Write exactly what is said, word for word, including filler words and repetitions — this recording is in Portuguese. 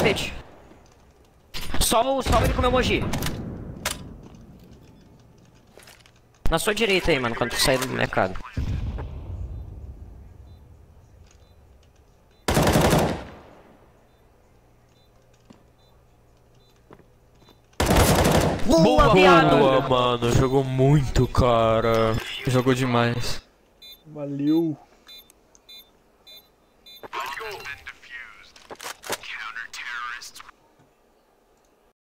tapete. Só, o- só ele comeu Moji. Na sua direita aí, mano, quando tu sair do mercado. Boa, viado! Boa, mano. Jogou muito, cara. Jogou demais. Valeu.